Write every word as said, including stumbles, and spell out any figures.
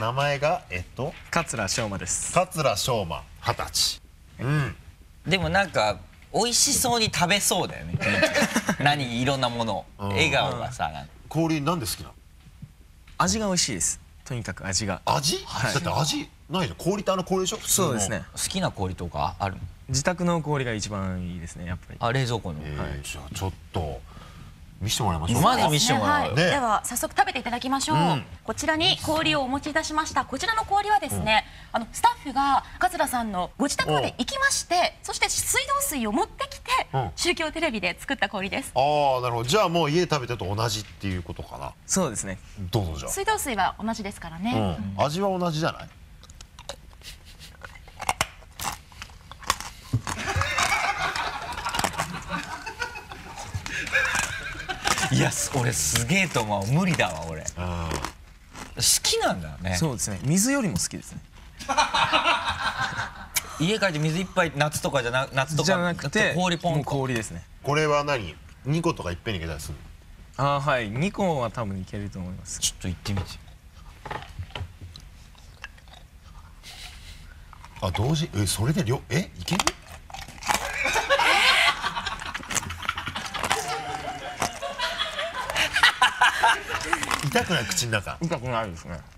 名前がえっと桂翔馬です。 桂翔馬二十歳。うん。 でもなんか美味しそうに食べそうだよね。何いろんなもの笑顔がさ。 氷なんで好きなの？ 味が美味しいです。とにかく味が。 味？だって味ないじゃん。氷ってあの氷でしょ？ そうですね。 好きな氷とかあるの？ 自宅の氷が一番いいですね、やっぱり。 あ、冷蔵庫の。 じゃあちょっと見せてもらいましょう。 まず見せてもらおう。 では早速食べていただきましょう。こちらに氷をお持ちいたしました。こちらの氷はですね、あのスタッフが桂さんのご自宅まで行きまして、そして水道水を持ってきて宗教テレビで作った氷です。 ああ、なるほど。じゃあもう家で食べてると同じっていうことかな。 そうですね。 どうぞじゃあ。 水道水は同じですからね。 味は同じじゃない？ いや、俺すげえと思う。無理だわ俺。好きなんだよね。 そうですね。水よりも好きですね。 家帰って水いっぱい夏とかじゃな夏とかじゃなくて氷ポン。 氷ですね。 これは何？にことかいっぺんにいけたりするの？ ああ、はい。にこは多分いけると思います。 ちょっと行ってみて。 あ、同時。え、それで量えいける？痛くない？口の中。 痛くないですね。